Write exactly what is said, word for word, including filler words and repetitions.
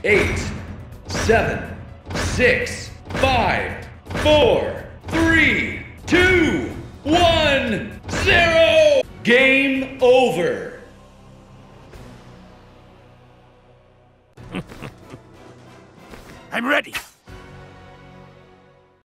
eight, seven, six, five, four, three, two, one, zero! Game over! I'm ready.